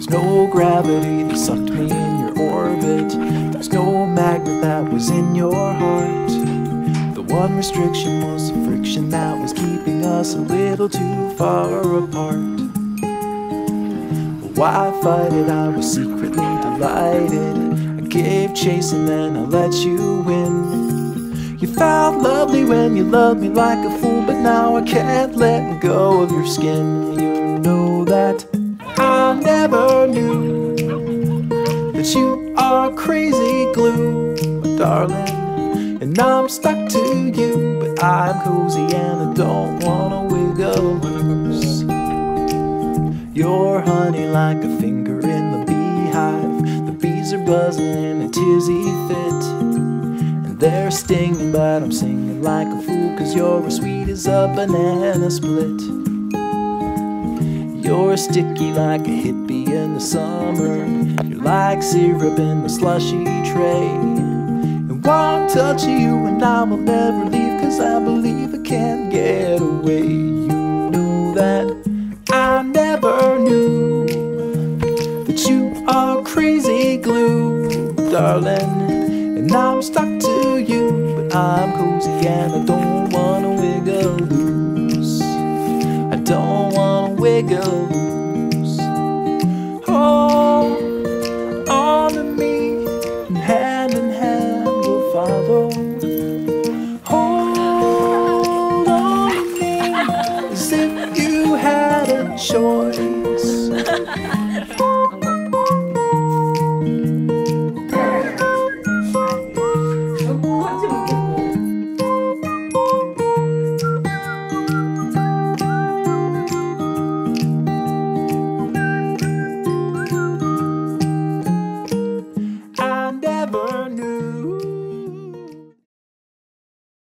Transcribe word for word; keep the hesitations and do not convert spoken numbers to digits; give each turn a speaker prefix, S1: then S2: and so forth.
S1: There's no gravity that sucked me in your orbit. There's no magnet that was in your heart. The one restriction was the friction that was keeping us a little too far apart. But why fight it? I was secretly delighted. I gave chase and then I let you win. You felt lovely when you loved me like a fool, but now I can't let go of your skin. You know that I never knew that you are crazy glue, my darling. And I'm stuck to you, but I'm cozy and I don't wanna wiggle loose. You're honey like a finger in the beehive. The bees are buzzing in a tizzy fit, and they're stinging, but I'm singing like a fool, 'cause you're as sweet as a banana split. You're sticky like a hippie in the summer. You're like syrup in the slushy tray. And one touch of you and I will never leave, 'cause I believe I can't get away. You know that I never knew that you are crazy glue, darling. And I'm stuck to you, but I'm cozy and I don't wanna wiggle loose. I don't wanna wiggle loose.